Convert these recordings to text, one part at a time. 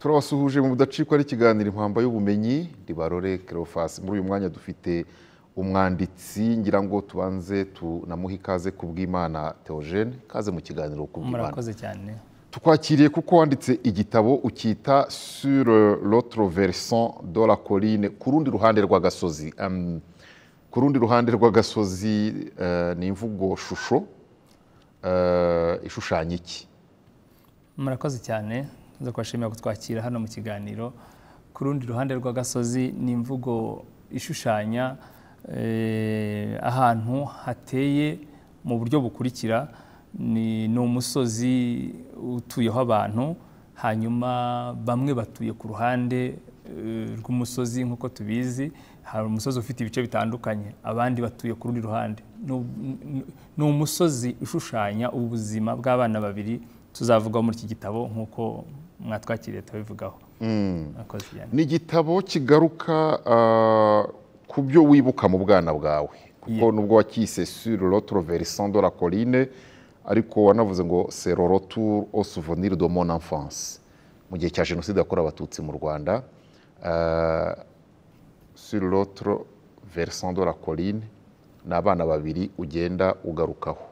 turabasuhuje mu budacikwa n'ikiganiro impamba y'ubumenyi Ribarore Cleophas. Muri uyu mwanya dufite umwanditsi, ngira ngo tubanze tunamuha ikaze kubw'Imana Theogene. Kaze mu kiganiro kubw'Imana. Murakoze cyane. Tukwakiriye kuko wanditse igitabo ukita sur l'autre versant de la colline, ku rundi ruhande rw'agasozi. Ku rundi ruhande rw'agasozi ni imvugo shusho, ishushanya iki? Murakoze cyane, nza kubashimira kutwakira hano mu kiganiro. Ku rundi ruhande rw'agasozi ni imvugo ishushanya ahantu hateye mu buryo bukurikira. Ni umusozi utuyeho abantu, hanyuma bamwe batuye ku ruhande rw'umusozi nk'uko tubizi. Hari umusozi ufite ibice bitandukanye, abandi batuye ku rundi ruhande. Ni umusozi ushushanya ubuzima bw'abana babiri tuzavuga muri iki gitabo nk'uko mwatwakiriye tubivugaho. Ni igitabo kigaruka ku byo wibuka mu bwana bwawe, kuko nubwo wakise sur l'autre versant de la colline, ariko wanavuze ngo c'est le retour au souvenir de mon enfance, mu gihe cya jenoside yakorewe abatutsi mu Rwanda. Sur l'autre versant de la colline ni abana babiri ugenda ugarukaho.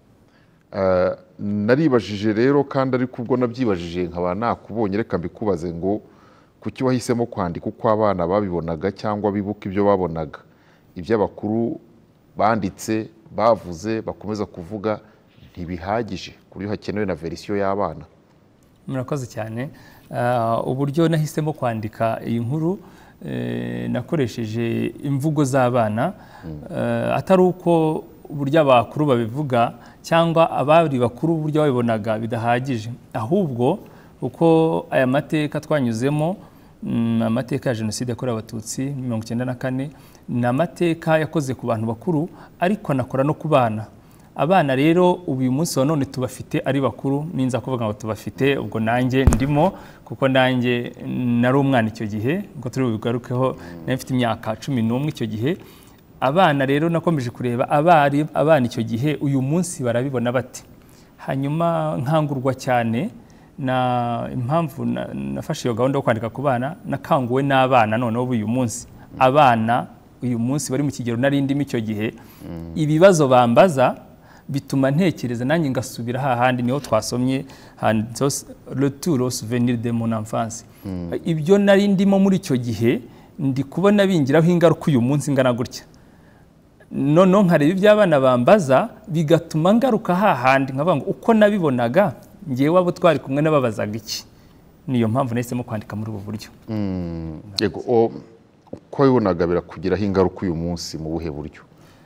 Naribajije rero, kandi ariko ubwo nabyibajije nkaba nakubonye, reka mbikubaze ngo kuki wahisemo kwandika uko abana babibonaga cyangwa bibuka ibyo babonaga, iby'abakuru banditse bavuze bakomeza kuvuga ntibihagije, kuri yo hakenewe na verisiyo y'abana? Murakoze cyane. Uburyo nahisemo kwandika iyi nkuru, nakoresheje imvugo z'abana, atari uko uburyo abakuru babivuga cyangwa abari bakuru uburyo babibonaga bidahagije, ahubwo uko aya mateka twanyuzemo, amateka ya jenoside yakorewe abatutsi 1994, ni amateka yakoze ku bantu bakuru ariko anakora no ku bana. Abana rero uyu munsi wa none tubafite ari bakuru, ninza kuvuga ngo tubafite ubwo nanjye ndimo, kuko nanjye nari umwana icyo gihe, ngo turi bugarukeho, nari mfite imyaka 11 icyo gihe. Abana rero nakomeje kureba abana icyo gihe uyu munsi barabibona bati. Hanyuma nkangurwa cyane na impamvu nafashe iyo gahunda yo kwandika ku bana, nakanguwe n'abana noneho uyu munsi. Abana uyu munsi bari mu kigero nari ndimo icyo gihe, ibibazo bambaza bituma ntekereza nanjye ngasubira hahandi niho twasomye retour au souvenir de mon enfance. Ibyo nari ndimo muri icyo gihe ndi kubona bingiraho ingaruka uyu munsi ngana gutya. Noneho nkareba iby'abana bambaza bigatuma ngaruka hahandi nkavuga ngo uko nabibonaga ngewe abo twari kumwe nababazaga iki. Niyo mpamvu nahisemo kwandika muri ubu buryo. Yego, uko bibonaga birakugiraho ingaruka uyu munsi mu buhe buryo?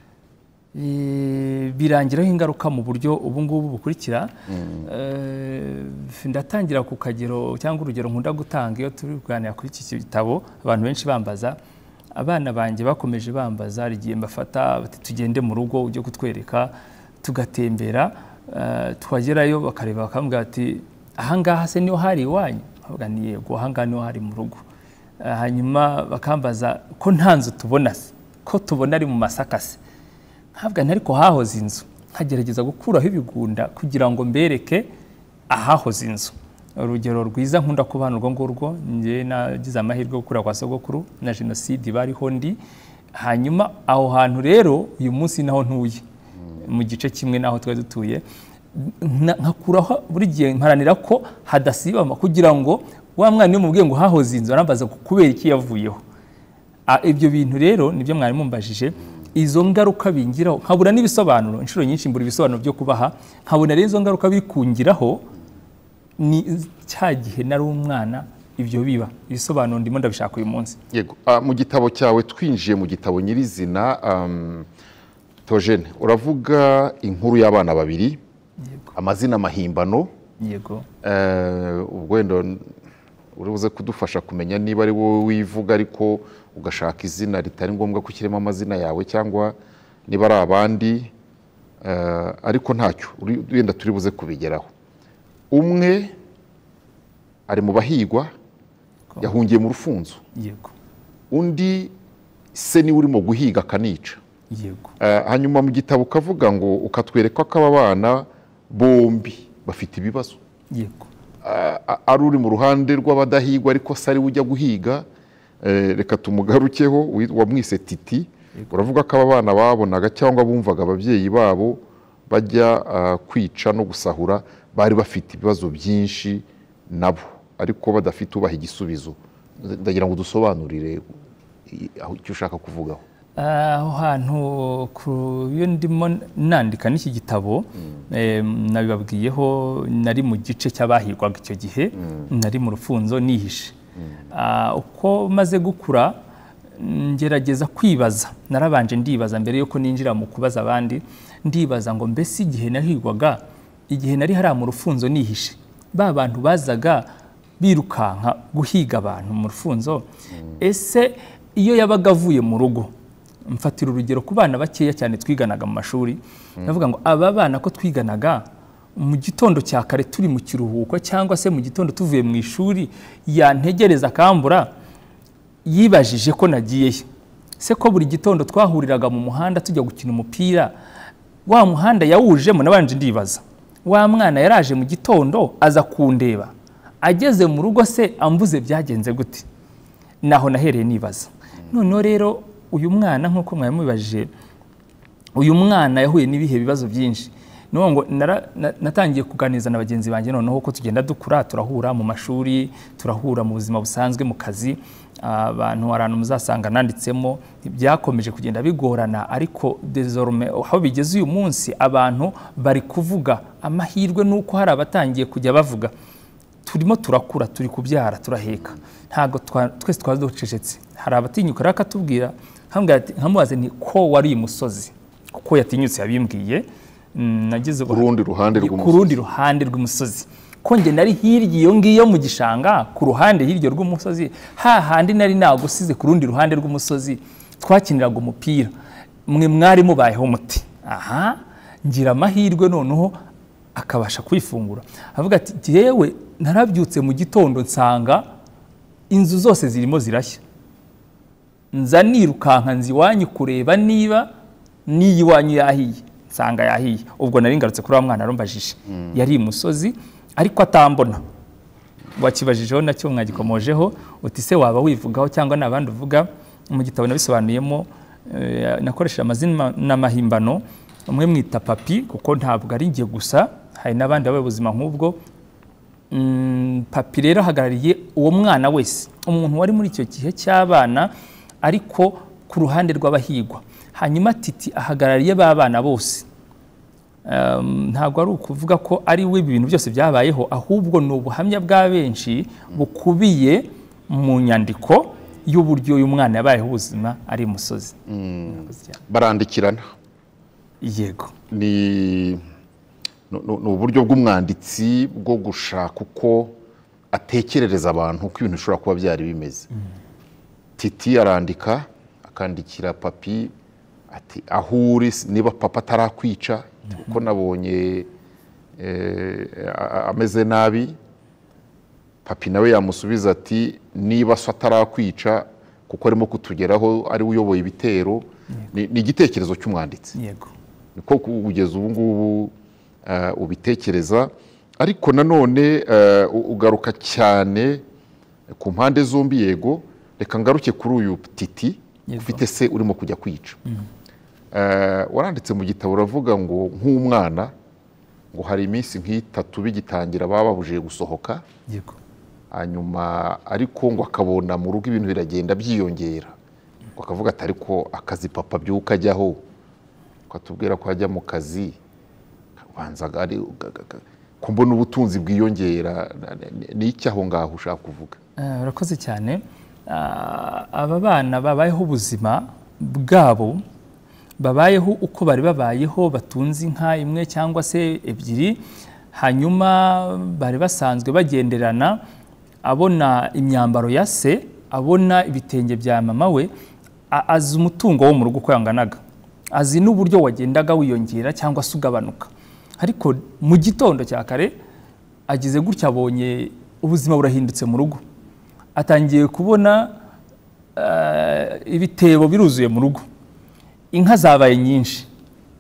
Birangiraho ingaruka mu buryo ubu ngubu bukurikira. Ndatangira ku kagero cyangwa urugero nkunda gutanga iyo turi kuganira kuri iki gitabo. Abantu benshi bambaza, abana banjye bakomeje bambaza, rigiye mbafata bati tugende mu rugo ujye kutwereka, tugatembera, twagerayo bakareba bakambwira ati ahangaha se niho hari iwanyu? Avuga ni yego, ahangaha niho hari mu rugo. Hanyuma bakambaza ko nta nzu tubona se, ko tubona ari mu Masaka se. Ntabwo ariko hahoze inzu, nkagerageza gukuraho ibigunda kugira ngo mbereke ahahoze inzu. Urugero rwiza nkunda kubana urwo ngurwo, nge nagize amahirwe gukura kwa sogokuru na jenoside bariho ndi. Hanyuma aho hantu rero uyu munsi naho ntuye mu gice kimwe naho twari dutuye, nkakuraho buri gihe mparanira ko hadasibama kugira ngo wa mwana mubwiye ngo hahoze inzu arambaza kubera iki yavuyeho. Ibyo bintu rero nibyo mwari mumbajije. Izo ngaruka bingiraho nkabura n'ibisobanuro, inshuro nyinshi mbura ibisobanuro byo kubaha, nkabona rero izo ngaruka bikungiraho. Ni cya gihe nari umwana ibyo biba, ibisobanuro ndimo ndabishaka uyu munsi. Yego, mu gitabo cyawe twinjiye mu gitabo nyirizina, Theogene, uravuga inkuru y'abana babiri, amazina mahimbano. Yego. Ubwo wenda uribuze kudufasha kumenya niba ari wowe wivuga ariko ugashaka izina ritari ngombwa ko ukiremo amazina yawe, cyangwa niba ari abandi, ariko ntacyo wenda turi buze kubigeraho. Umwe ari mu bahigwa, yahungiye mu rufunzo. Yego. Undi se niwe urimo guhiga akanica. Yego. Hanyuma mu gitabo ukavuga ngo ukatwereka ko aba bana bombi bafite ibibazo. Yego. ari uri mu ruhande rw'abadahigwa ariko se ari we ujya guhiga. Reka tumugarukeho, wamwise Titi. Uravuga ko aba bana babonaga cyangwa bumvaga ababyeyi babo bajya kwica no gusahura bari bafite ibibazo byinshi nabo ariko badafite ubaha igisubizo. Ndagira ngo dusobanurire aho icyo ushaka kuvugaho. Aho hantu iyo ndimo nandika n'iki gitabo nabibabwiyeho, nari mu gice cy'abahigwaga icyo gihe, nari mu rufunzo nihishe. Uko maze gukura ngerageza kwibaza, narabanje ndibaza mbere yuko ninjira mu kubaza abandi, ndibaza ngo mbese igihe nahigwaga, igihe nari hariya mu rufunzo nihishe, ba bantu bazaga birukanka guhiga abantu mu rufunzo, ese iyo yabaga avuye mu rugo, mfatira urugero ku bana bakeya cyane twiganaga mu mashuri, navuga ngo aba bana ko twiganaga mu gitondo cya kare turi mu kiruhuko cyangwa se mu gitondo tuvuye mu ishuri, yantegereza akambura, yibajije ko nagiyeyo. Se ko buri gitondo twahuriraga mu muhanda tujya gukina umupira, wa muhanda yawujemo, nabanje ndibaza, wa mwana yaraje mu gitondo aza kundeba, ageze mu rugo se ambuze byagenze gute? Naho nahereye nibaza. Noneho rero uyu mwana nk'uko mwamubajije, uyu mwana yahuye n'ibihe bibazo byinshi. Ngo natangiye kuganiriza na bagenzi banjye, noneho ko tugenda dukura, turahura mu mashuri, turahura mu buzima busanzwe, mu kazi, abantu arantu muzasanga nanditsemo, byakomeje kugenda bigorana, ariko désormais aho bigeze uyu munsi abantu bari kuvuga, amahirwe nuko hari abatangiye kujya bavuga, turimo turakura, turi kubyara, turaheka, ntago twese twaducecetse. Hari abatinyuka rakatubwira, nkamubaze nti ko wari umusozi, kuko yatinyutse yabimbwiye, nageze ku rundi ruhande rw'umusozi, ko nge nari hirya iyo ngiyo mu gishanga, ku ruhande hirya rw'umusozi, hahandi nari nagusize ku rundi ruhande rw'umusozi, twakiniraga umupira, mwe mwari mubayeho muti. Aha, ngira amahirwe noneho akabasha kwifungura, avuga ati jewe narabyutse mu gitondo nsanga inzu zose zirimo zirashya, nza nirukanka nzi iwanyu kureba niba n'iyi wanyu yahiye, nsanga yahiye. Ubwo nari ngarutse kuri wa mwana arumbajije, yari imusozi ariko atambona. Wakibajijeho nacyo mwagikomojeho, uti se waba wivugaho cyangwa nabandi uvuga? Mu gitabo nabisobanuyemo, nakoresheje amazina n'amahimbano, umwe mwita Papi kuko ntabwo ari ngiye gusa, hari n'abandi babaye ubuzima nk'ubwo. Papi rero ahagarariye uwo mwana wese, umuntu wari muri icyo gihe cy'abana ariko ku ruhande rw'abahigwa. Hanyuma Titi ahagarariye ba bana bose. Ntabwo ari ukuvuga ko ari we ibintu byose byabayeho, ahubwo ni ubuhamya bwa benshi bukubiye mu nyandiko y'uburyo uyu mwana yabayeho ubuzima ari umusozi. Barandikirana. Yego. Ni uburyo bw'umwanditsi bwo gushaka uko atekerereza abantu uko ibintu bishobora kuba byari bimeze. Titi arandika, akandikira Papi ati aho uri niba papa atarakwica, kuko nabonye ameze nabi. Papi nawe yamusubiza ati niba so atarakwica kuko arimo kutugeraho, ari uyoboye ibitero. Ni igitekerezo cy'umwanditsi. Yego. Niko kugeza ubu ngubu ubitekereza, ariko nanone ugaruka cyane ku mpande zombi. Yego, reka ngaruke kuri uyu Titi ufite se urimo kujya kwica. Waranditse mu gitabo uravuga ngo nk'umwana ngo hari iminsi nk'itatu bigitangira baba babujije gusohoka. Yego. Hanyuma ariko ngo akabona mu rugo ibintu biragenda byiyongera, akavuga ati ariko akazi papa byuka ajyaho, akatubwira ko ajya mu kazi, banzaga ari ko mbona ubutunzi bwiyongera. Ni iki aho ngaho ushaka kuvuga? Urakoze cyane. Aba bana babayeho ubuzima bwabo, babayeho uko bari babayeho, batunze inka imwe cyangwa se ebyiri, hanyuma bari basanzwe bagenderana, abona imyambaro ya se, abona ibitenge bya mama we, azi umutungo wo mu rugo uko yanganaga, azi n'uburyo wagendaga wiyongera cyangwa se ugabanuka. Ariko mu gitondo cya kare agize gutya, abonye ubuzima burahindutse mu rugo, atangiye kubona ibitebo biruzuye mu rugo, inka zabaye nyinshi.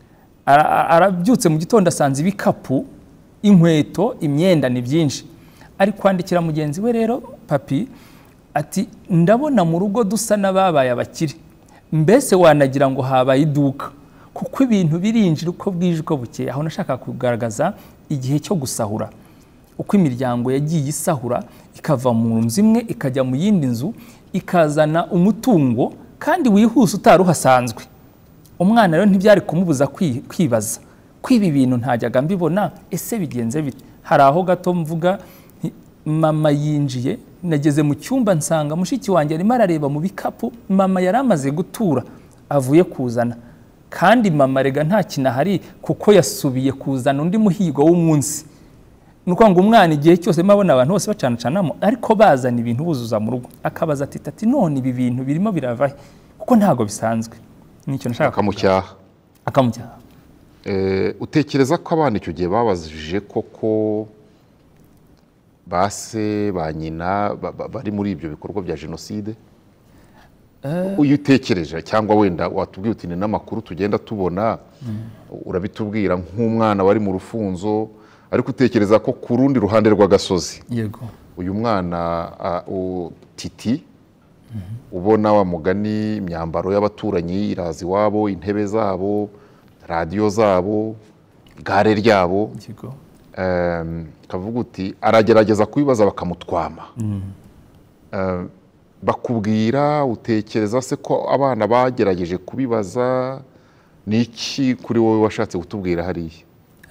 Arabyutse mu gitondo asanze ibikapu, inkweto, imyenda ni byinshi. ari kwandikira mugenzi we rero papi ati ndabona mu rugo dusa n'ababaye abakire mbese wanagira ngo habaye iduka kuko ibintu birinjira uko bwije uko bukeye. Aho nashaka kugaragaza igihe cyo gusahura, uko imiryango yagiye isahura ikava mu nzu imwe ikajya mu yindi nzu ikazana umutungo kandi wihuse utari uhasanzwe. Umwana rero ntibyari kumubuza kwibaza kwiba ibintu ntajyaga mbibona, ese bigenze bite? Hari aho gato mvuga mama yinjiye, nageze mu cyumba nsanga mushiki wanjye arimo arareba mu bikapu mama yari amaze gutura avuye kuzana, kandi mama rega nta kinahari kuko yasubiye kuzana undi muhigo w'umunsi. Nuko ngo umwana igihe cyose mabona abantu bose bacanacanamo ariko bazana ibintu buzuza mu rugo, akabaza ati none ibi bintu birimo birava kuko ntago bisanzwe. Nicyo nashaka akamucyaha. Utekereza ko abana icyo gihe babazije koko base ba nyina bari muri ibyo bikorwa bya jenoside? Uyu utekereje cyangwa wenda watubwiye uti n'amakuru tugenda tubona urabitubwira nk'umwana wari mu rufunzo, ariko utekereza ko ku rundi ruhande rw'agasozi yego uyu mwana Titi ubona wa mugani imyambaro y'abaturanyi irazi wabo, intebe zabo, radio zabo, gare ryabo, yego kavuga uti aragerageza kubibaza bakamutwama. Bakubwira, utekereza se ko abana bagerageje kubibaza? Niki kuri wowe washatse gutubwira hariya?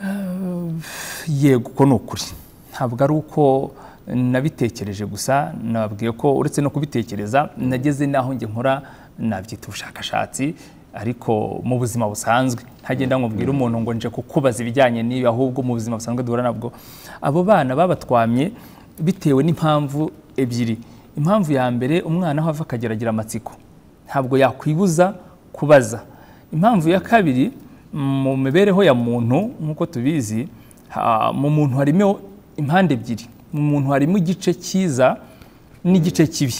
Yego ko nukuri ntabwo ari uko nabitekereje gusa, nabwiye ko uretse no kubitekereza nageze naho nge nkora nabyita ubushakashatsi, ariko mu buzima busanzwe ntagenda nkubwira umuntu ngo nje kukubaza ibijyanye n'ibi, ahubwo mu buzima busanzwe duhura nabwo. Abo bana babatwamye bitewe n'impamvu ebyiri. Impamvu ya mbere, umwana aho ava akageragira amatsiko ntabwo yakwibuza kubaza. Impamvu ya kabiri, mu mibereho ya muntu nk'uko tubizi, mu muntu harimo impande ebyiri. Mu muntu harimo igice cyiza n'igice kibi.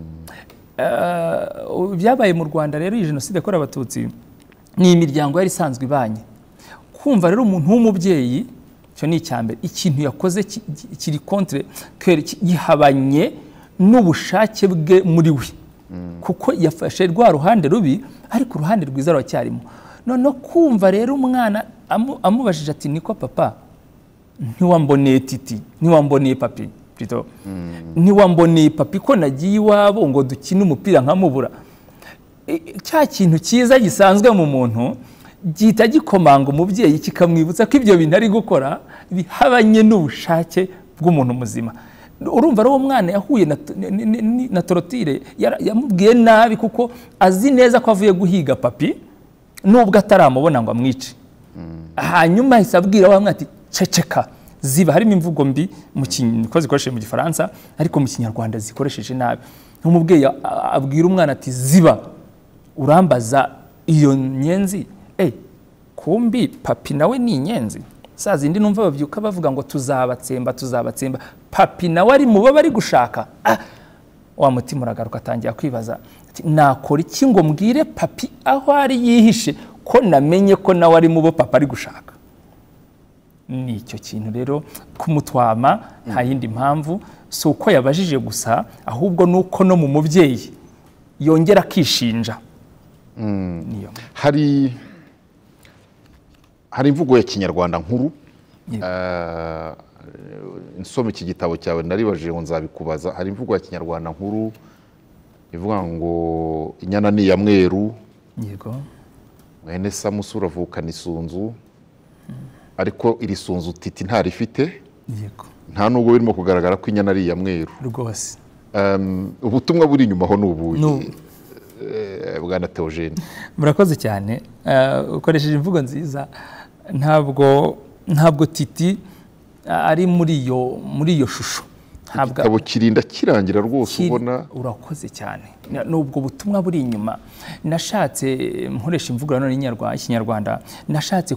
Byabaye mu Rwanda rero iyi jenoside yakorewe Abatutsi ni imiryango yari isanzwe ibanye. Kumva rero umuntu w'umubyeyi, cyo ni icyambere, ikintu yakoze kiri contre gihabanye n'ubushake bwe muri we, kuko yafashe rwa ruhande rubi ariko uruhande rwiza ruracyarimo. None kumva rero umwana amubajije ati niko papa, ntiwamboneye Titi, ntiwamboneye papi, ntiwamboneye papi ko nagiye iwabo ngo dukine umupira nkamubura. Cya kintu cyiza gisanzwe mu muntu gihita gikomanga umubyeyi kikamwibutsa ko ibyo bintu ari gukora bihabanye n'ubushake bw'umuntu muzima. Urumva rero uwo mwana yahuye na torotire, yamubwiye nabi kuko azi neza ko avuye guhiga papi nubwo ataramubona ngo amwice. Hanyuma ahise abwira wa mwana ati ceceka, ziba. Harimo imvugo mbi ko zikoresheje mu Gifaransa ariko mu Kinyarwanda zikoresheje nabi. Umubyeyi abwira umwana ati ziba, urambaza iyo nyenzi, kumbi papi nawe ni inyenzi. Saa zindi numva babyuka bavuga ngo tuzabatsemba. Papi nawe ari mu bo bari gushaka. Wa mutima uragaruka atangira kwibaza ati nakora iki ngo mbwire papi aho ari yihishe ko namenye ko nawe ari mu bo papa ari gushaka. Nicyo kintu rero kumutwama, nta yindi mpamvu, si uko yabajije gusa, ahubwo nuko no mu mubyeyi yongera akishinja. Niyo hari imvugo ya Kinyarwanda nkuru, nsoma iki gitabo cyawe naribajije ngo nzabikubaza. Hari imvugo ya Kinyarwanda nkuru ivuga ngo inyana ni ya mweru, yego, mwene Samusi uravukana isunzu, ariko iri sunzu Titi ntarifite, yego, nta nubwo birimo kugaragara ko inyana ari iya mweru rwose. Ubutumwa buri inyuma ho n'ubuye bwana Theogene? Murakoze cyane, ukoresheje imvugo nziza. Ntabwo Titi ari muri iyo shusho. Igitabo kirinda kirangira rwose ubona. Urakoze cyane. Nubwo butumwa buri inyuma, nashatse nkoresha imvugo none y'Ikinyarwanda, nashatse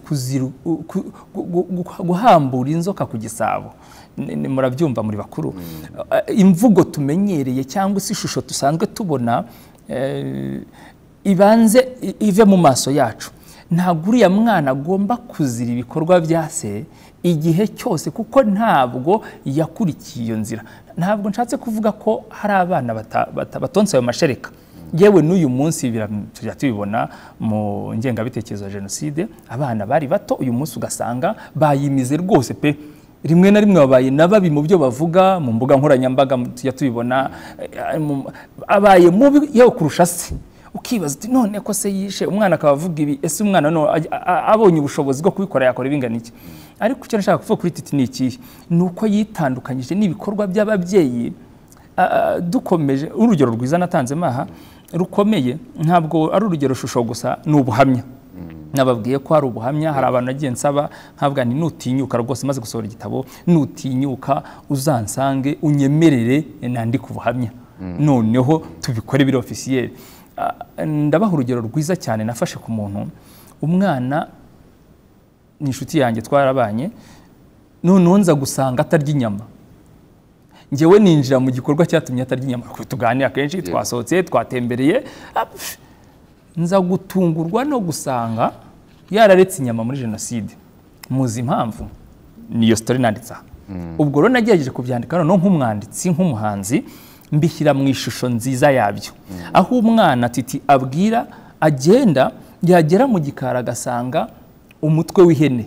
guhambura inzoka ku gisabo. Murabyumva muri bakuru. Imvugo tumenyereye cyangwa se ishusho dusanzwe tubona ibanze ive mu maso yacu. ntabwo uriya mwana agomba kuzira ibikorwa bya se igihe cyose, kuko ntabwo yakurikiye iyo nzira. Ntabwo nshatse kuvuga ko hari abana batonse ayo mashereka. Yewe n'uyu munsi tujya tubibona mu ngengabitekerezo ya jenoside, abana bari bato uyu munsi ugasanga bayimize rwose pe, rimwe na rimwe babaye na babi mu byo bavuga mu mbuga nkoranyambaga, tujya tubibona abaye mubi yewe kurusha se. Ukibaza uti none ko se yishe umwana akaba avuga ibi, ese umwana no abonye ubushobozi bwo kubikora yakora ibingana iki? Ariko icyo nashaka kuvuga kuri Titi ni iki, nuko yitandukanyije n'ibikorwa by'ababyeyi. Dukomeje urugero rwiza natanze maha rukomeye, ntabwo ari urugero shusho gusa, ni ubuhamya. Nababwiye ko hari ubuhamya, hari abantu nagiye nsaba nkavuga ni nutinyuka rwose maze gusohora igitabo, nutinyuka uzansange unyemerere nandika ubuhamya, noneho tubikore biri officiel. Ndabaha urugero rwiza cyane nafashe ku muntu, umwana ni inshuti yanjye twarabanye, noneho nza gusanga atarya inyama. Njyewe ninjira mu gikorwa cyatumye atarya inyama, tuganira kenshi, twasohotse twatembereye, nza gutungurwa no gusanga yararetse inyama muri jenoside. Muzi impamvu? Niyo story nanditse. Ubwo rero nagerageje kubyandika noneho nk'umwanditsi, nk'umuhanzi, mbishyira mu ishusho nziza yabyo, aho umwana Titi abwira agenda yagera mu gikara agasanga umutwe w'ihene,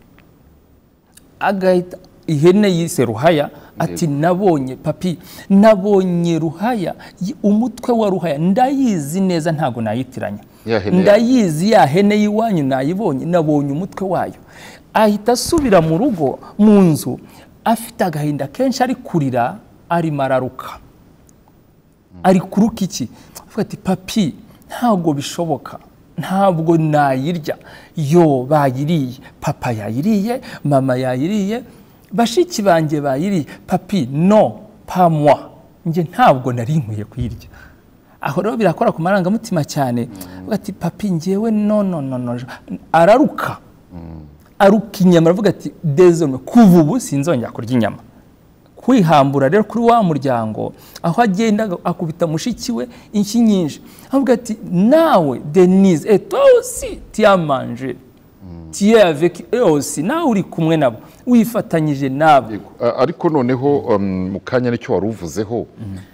agahita ihene yise Ruhaya, ati nabonye papi, nabonye Ruhaya, umutwe wa Ruhaya ndayizi neza, ntago nayitiranya, ndayizi ya hene yiwanyu nayibonye, nabonye umutwe wayo. Ahita asubira mu rugo mu nzu afite agahinda kenshi, ari kurira, ari mararuka. Ari kuruka iki? Avuga ati papi ntago bishoboka, ntabwo nayirya, yo bayiriye, papa yayiriye, mama yayiriye, bashiki banjye bayiriye, papi no pa moi, nge ntabwo nari nkwiye kuyirya. Aho rero birakora ku marangamutima cyane. Avuga ati papi ngewe no. Araruka, aruka inyama, aravuga ati désolé, kuva ubu sinzongera kurya inyama. Kwihambura rero kuri wa muryango, aho agenda akubita mushiki we inshyi nyinshi, avuga ati nawe Denise, et toi aussi tu as mangé, tu es avec eux aussi, nawe uri kumwe nabo, wifatanyije nabo. Ariko noneho mu kanya nicyo wari uvuzeho,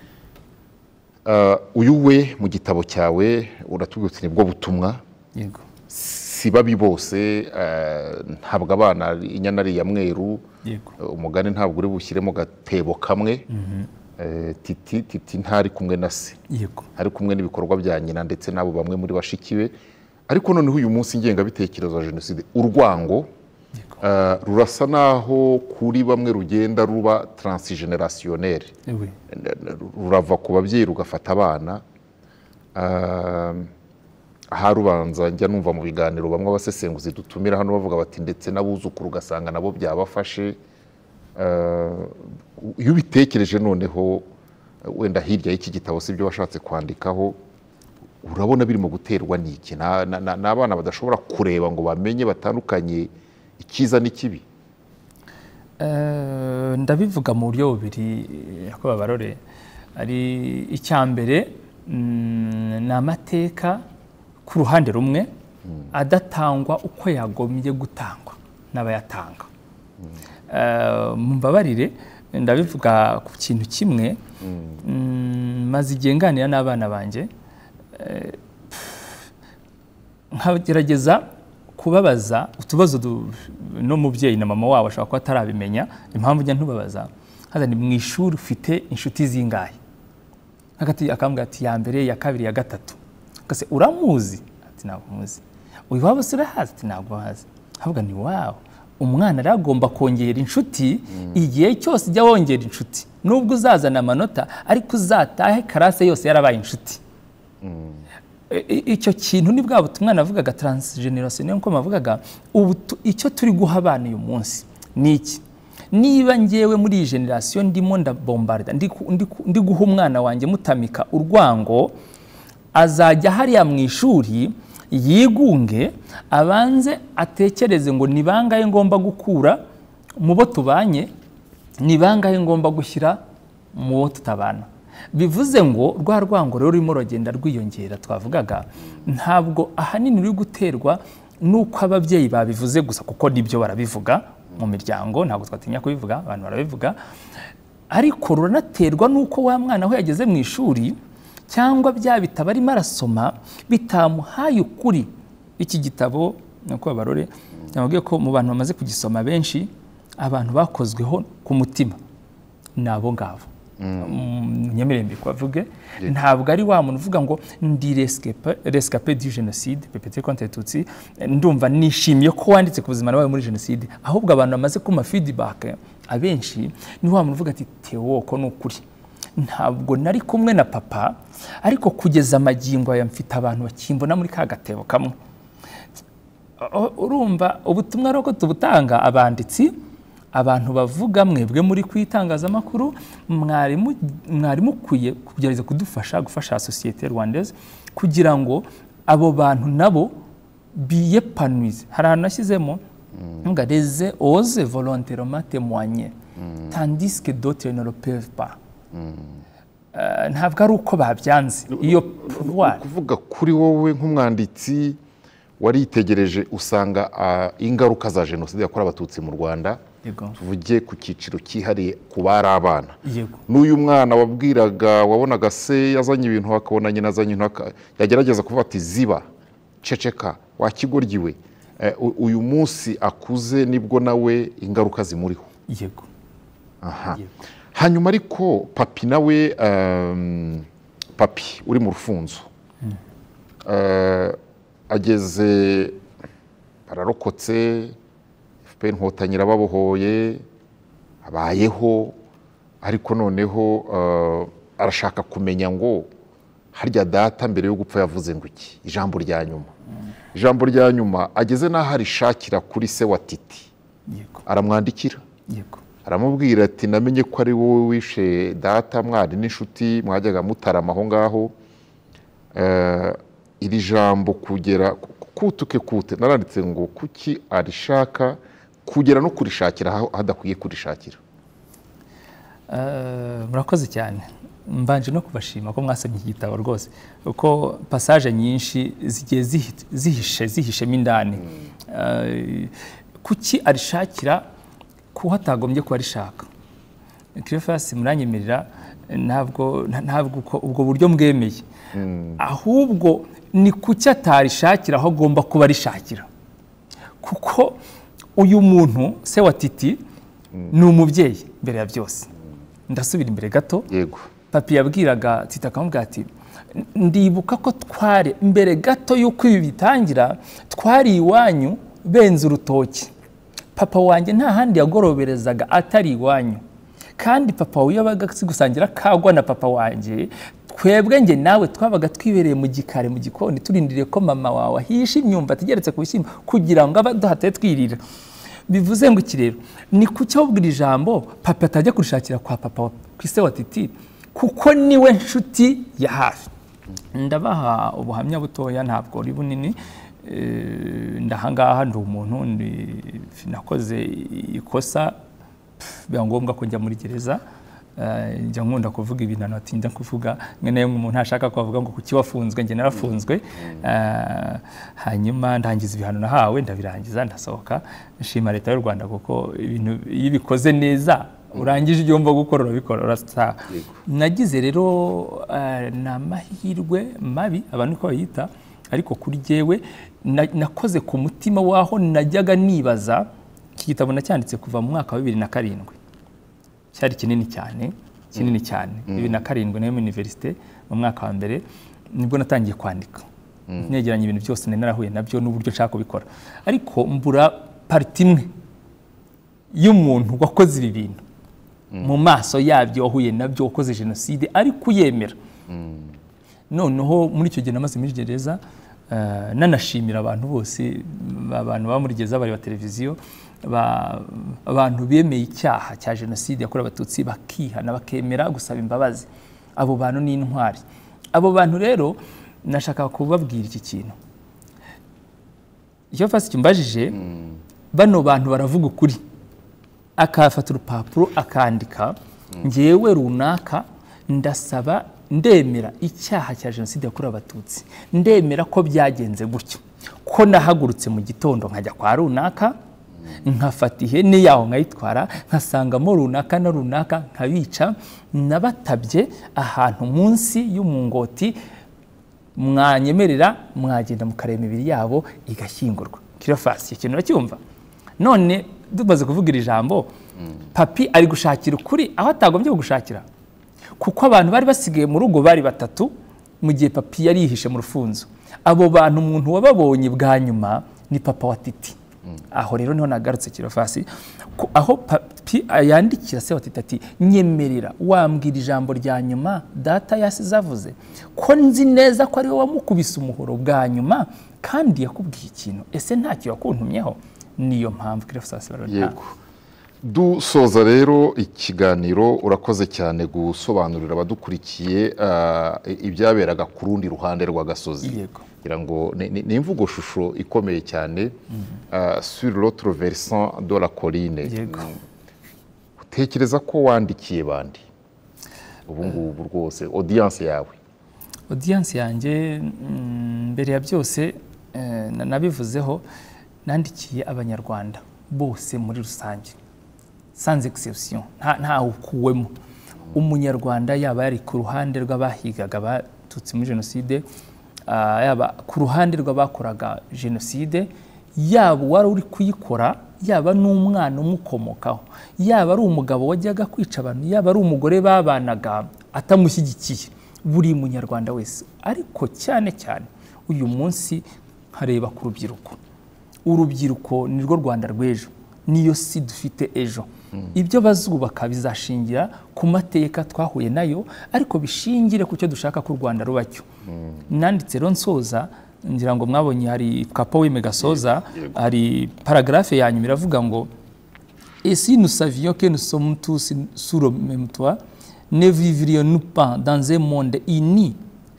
uyu we mu gitabo cyawe uratubwira uti nibwo butumwa. Yego. Si babi bose, ntabwo abana inyana ari ya mweru, umugani ntabwo uri bushyiremo gatebo kamwe. Titi ntari kumwe na se, ari kumwe n'ibikorwa bya nyina ndetse nabo bamwe muri bashiki be. Ariko noneho uyu munsi ngengabitekerezo ya jenoside, urwango rurasa naho kuri bamwe rugenda ruba transgenérationnel, rurava ku babyeyi rugafata abana. Aha rubanza njya numva mu biganiro bamwe abasesenguzi dutumira hano bavuga bati ndetse n'abuzukuru ugasanga nabo byabafashe. Iyo ubitekereje noneho wenda hirya y'iki gitabo sibyo washatse kwandikaho, urabona birimo guterwa n'iki? N'abana badashobora kureba ngo bamenye batandukanye icyiza n'ikibi. Ndabivuga mu buryo bubiri ako babarore. Ari icyambere ni amateka ku ruhande rumwe adatangwa uko yagombye gutangwa n'abayatanga. Mumbabarire ndabivuga ku kintu kimwe, maze igihe nganira n'abana banjye, nkagerageza kubabaza utubazo n'umubyeyi na mama wabo ashobora kuba atarabimenya. Impamvu njya ntubabaza, hada ni mu ishuri ufite inshuti zingahe? Hagati akambwira ati ya mbere, ya kabiri, ya gatatu. Kase uramuzi? Ati ntabwo muzi. Uyu wabo se urahazi? Ati ntabwo hazi. Havuga ni wow, umwana aragomba kongera inshuti, igihe cyose jya wongera inshuti, nubwo uzazana amanota ariko uzatahe karase yose yarabaye inshuti. Icyo kintu ni bwa butumwa navugaga transgenérationnel, nko mavugaga icyo turi guha abana uyu munsi ni iki? Niba ngewe muri iyi generation ndimo ndabombarda, ndi guha umwana wanjye mutamika urwango, azajya hariya mu ishuri yigunge, abanze atekereze ngo ni bangahe ngomba gukura mu bo tubanye, ni bangahe ngomba gushyira mu bo tutabana. Bivuze ngo rwa rwango rero rurimo rugenda rwiyongera twavugaga, ntabwo ahanini ruri guterwa nuko ababyeyi babivuze gusa kuko nibyo barabivuga mu miryango, ntabwo twatinya kubivuga, abantu barabivuga, ariko runaterwa nuko wa mwana aho yageze mu ishuri cyangwa bya bitabo arimo arasoma bitamuhaye ukuri. Iki gitabo nako barore cyangwa ko mu bantu bamaze kugisoma benshi, abantu bakozweho ku mutima nabo ngabo. Nyemerembe kwavuge ntabwo ari wa muntu uvuga ngo ndi rescapé du génocide perpétré contre les Tutsis, ndumva nishimiye ko wanditse ku buzima nawe muri génocide, ahubwo abantu bamaze kuma feedback abenshi ni wa muntu uvuga ati Theo ko nukuri ntabwo nari kumwe na papa, ariko kugeza amagingo aya mfite abantu bakimbona muri ka gatebo kamwe. Urumva ubutumwa roko tubutanga abanditsi, abantu bavuga mwebwe muri kwitangazamakuru, mwarimu kuye kugerageza gufasha société rwandaise kugira ngo abo bantu nabo biyepanuize. Hari ahantu nashyizemo nga les ose volontairement témoigner tandis que d'autres ne le peuvent pas. Ntabwo ari uko babyanze iyo pouvoir. Kuvuga kuri wowe nk'umwanditsi waritegereje usanga ingaruka za jenoside yakorewe abatutsi mu Rwanda, tuvuge ku cyiciro cyihariye ku bari abana. N'uyu mwana wabwiraga wabonaga se yazanye ibintu akabona nyina azanye ibintu yagerageza kuvuga ati ziba ceceka wakigoryiwe, uyu munsi akuze nibwo nawe ingaruka zimuriho. Yego. Aha. Hanyuma ariko papi nawe papi uri mu rufunzo ageze bararokotse, FPR Inkotanyi irababohoye, abayeho, ariko noneho arashaka kumenya ngo harya data mbere yo gupfa yavuze ngo iki, ijambo rya nyuma. Ijambo rya nyuma ageze naho arishakira kuri se wa Titi. Aramwandikira, aramubwira ati namenye ko ari wowe wishe data, mwari n'inshuti mwajyaga mutarama aho ngaho, iri jambo kugera kute naranditse ngo kuki arishaka kugera no kurishakira hadakwiye kurishakira. Murakoze cyane, mbanje no kubashima ko mwasomye iki gitabo rwose, uko passage nyinshi zigiye zihishemo indani. Kuki arishakira ko hatagombye kuba arishaka. Kirefasi muranyemerera ntabwo ubwo buryo mbwemeye, ahubwo ni kuki atarishakira aho agomba kuba arishakira. Kuko uyu muntu se wa Titi ni umubyeyi mbere ya byose. Ndasubira imbere gato. Yego. Papi yabwiraga Titi akamubwira ati ndibuka ko tware mbere gato yuko ibi bitangira twari iwanyu benze urutoki. Papa wanjye nta handi yagoroberezaga atari iwanyu, kandi papa we yabaga gusangira kagwa na papa wanjye, twebwe nge nawe twabaga twibereye mu gikare mu gikoni turindiriye ko mama wawe ahisha imyumba atigeretse ku bishyimbo kugira ngo abaduhate twirira. Bivuze ngo iki rero ni kucyo ubwira ijambo papa atajya kurishakira kwa papa kwise wa Titi, kuko niwe nshuti ya hafi. Ndabaha ubuhamya butoya ntabwo uri bunini. Ndahangaha ndi umuntu nakoze ikosa biba ngombwa ko njya muri gereza. Njya nkunda kuvuga ibintu natinda kuvuga, mwene umuntu ntashaka kuvuga ngo kuki wafunzwe, njye narafunzwe. Hanyuma ndangiza ibihano nahawe ndabirangiza ndasohoka. Nshima leta y'u Rwanda kuko ibintu iyo bikoze neza urangije ibyo mva gukora urabikora urasa. Nagize rero n'amahirwe mabi abantu ko bayita, ariko kuri jewe nakoze ku mutima waho najyaga nibaza. Iki gitabo nacyanditse kuva mu mwaka wa 2007, cyari kinini cyane 2007 nayo mu universite mu mwaka wa mbere nibwo natangiye kwandika. Negeranye ibintu byose narahuye nabyo n'uburyo nshaka kubikora, ariko mbura parti imwe y'umuntu wakoze ibi bintu mu maso yabyo, wahuye nabyo, wakoze jenoside ariko uyemera. Noneho muri icyo gihe namaze muri gereza, nanashimira abantu bose, abantu ba muri gereza bari ba televiziyo, abantu bemeye icyaha cya jenoside yakorewe abatutsi bakihana bakemera gusaba imbabazi. Abo bantu ni intwari. Abo bantu rero nashaka kubabwira iki kintu. Icyo fasi cyumbajije, bano bantu baravuga ukuri, akafata urupapuro akandika ngewe runaka ndasaba ndemera icyaha cya jenoside yakorewe abatutsi, ndemera ko byagenze gutyo. ko nahagurutse mu gitondo nkajya kwa runaka nkafata ihene yaho nkayitwara nkasangamo runaka na runaka nkabica nabatabye ahantu munsi y'umungoti mwanyemerera mwagenda mukareba imibiri yabo igashyingurwa. Kirafasi ikintu uracyumva. None dumaze kuvuga iri jambo papi ari gushakira ukuri aho atagombye gushakira, kuko abantu bari basigaye mu rugo bari batatu mu gihe papi yari yihishe mu rufunzo. Abo bantu umuntu wababonye bwa nyuma ni papa wa Titi. Aho rero niho nagarutse Kirafasi, aho papi yandikira se wa Titi ati nyemerera wambwira ijambo rya nyuma data yasize avuze, ko nzi neza ko ari we wamukubise umuhoro bwa nyuma kandi yakubwiye ikintu, ese ntacyo yakuntumyeho. Niyo mpamvu Kirafasi yego. Dusoza rero ikiganiro, urakoze cyane gusobanurira abadukurikiye ibyaberaga ku rundi ruhande rw'agasozi. Yego. Kugira ngo ni imvugo shusho ikomeye cyane sur l'autre versant de la colline. Yego. Utekereza ko wandikiye bandi ubu ngubu rwose audience yawe? Audience yanjye mbere ya byose nabivuzeho, nandikiye abanyarwanda bose muri rusange sans exception, nta ukuwemo. Umunyarwanda yaba yari ku ruhande rw'abahigaga abatutsi muri jenoside, yaba ku ruhande rw'abakoraga jenoside, yaba wari uri kuyikora, yaba n'umwana umukomokaho, yaba ari umugabo wajyaga kwica abantu, yaba ari umugore babanaga atamushyigikiye, buri munyarwanda wese. Ariko cyane cyane uyu munsi hareba ku rubyiruko. Urubyiruko nirwo Rwanda rw'ejo, niyo si dufite ejo. Ibyo bazubaka bizashingira ku mateka twahuye nayo, ariko bishingire ku cyo dushaka ko u Rwanda rubacyo. Nanditse rero nsoza, ngira ngo mwabonye hari kapo w'Imegasoza, hari paragraphe ya nyuma iravuga ngo et si nous savions que nous sommes tous sur le même toit, ne vivrions-nous pas dans un monde uni?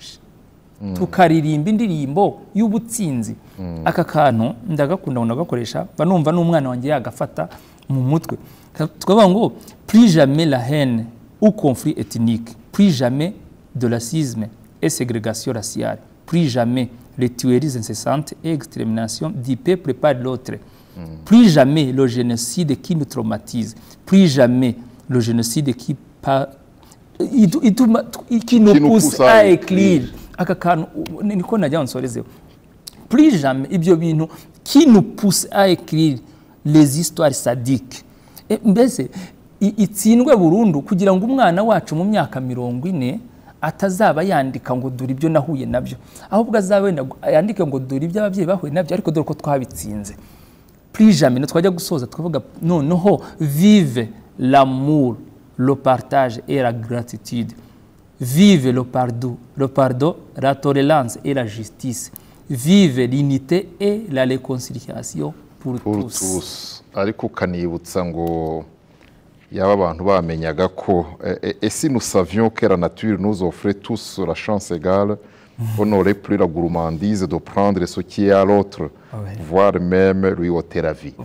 Tukaririmba indirimbo y'ubutsinzi. Aka kantu ndagakunda nagakoresha, banumva n'umwana wanjye yagafata mu mutwe. Tukavuga ngo plus jamais la haine ou conflit ethnique, plus jamais de racisme et ségrégation raciale, plus jamais les tueries incessantes et extermination du peuple par l'autre, plus jamais le génocide qui nous traumatise, plus jamais le génocide qui nous pousse à écrire. Aka kantu niko najya nsorezeho. Plus jamais ibyo bintu qui nous pousse à écrire les histoires sadiques. Mbese itsindwe burundu kugira ngo umwana wacu mu myaka 40 atazaba yandika ngo dore ibyo nahuye nabyo, ahubwo azaba yandika ngo dore ibyo ababyeyi bahuye nabyo, ariko dore ko twabitsinze. Plus jamais twajya gusoza twavuga noneho vive l'amour, le partage et la gratitude. Vive le pardon, la tolérance et la justice. Vive l'unité et la réconciliation pour tous. Ariko ukanibutsa ngo yaba abantu bamenyaga ko et si nous savions que la nature nous offrait tous la chance égale, on n'aurait plus la gourmandise de prendre ce qui est à l'autre, voire même lui ôter la vie.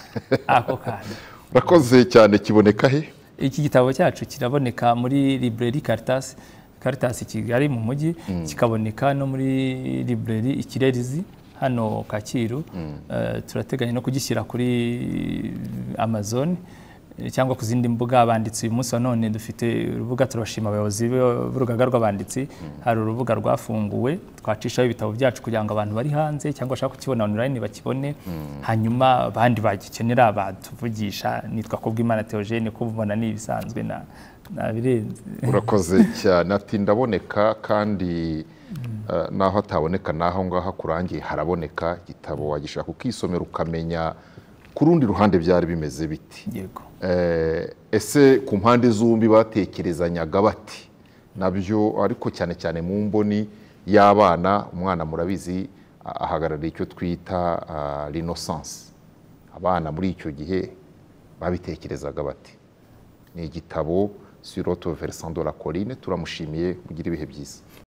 Urakoze cyane. Kiboneka he? Iki gitabo cyacu kiraboneka muri librairie Caritas Kigali mu mujyi, kikaboneka no muri librairie Ikirerizi hano Kacyiru. Turateganya no kugishyira kuri Amazon cyangwa ku zindi mbuga. Abanditsi uyu munsi wa none dufite urubuga, turabashima abayobozi b'urugaga rw'abanditsi. Hari urubuga rwafunguwe twacishaho ibitabo byacu kugira ngo abantu bari hanze cyangwa bashaka kukibona online bakibone, hanyuma abandi bagikenera batuvugisha. Nitwa Kubwimana Theogene, kubona ni ibisanzwe na birenze. Urakoze cyane. Ati ndaboneka kandi naho ataboneka naho ngaho kurangiye haraboneka. Igitabo wagishaka ukisomera ukamenya ku rundi ruhande byari bimeze biti. Yego. Ese ku mpande zombi batekerezanyaga bati nabyo, ariko cyane cyane mu mboni y'abana. Umwana murabizi ahagarara icyo twita l'innocence. Abana muri icyo gihe babitekerezaga bati. Ni igitabo sur l'autre versant de la colline. Turamushimiye, kugira ibihe byiza.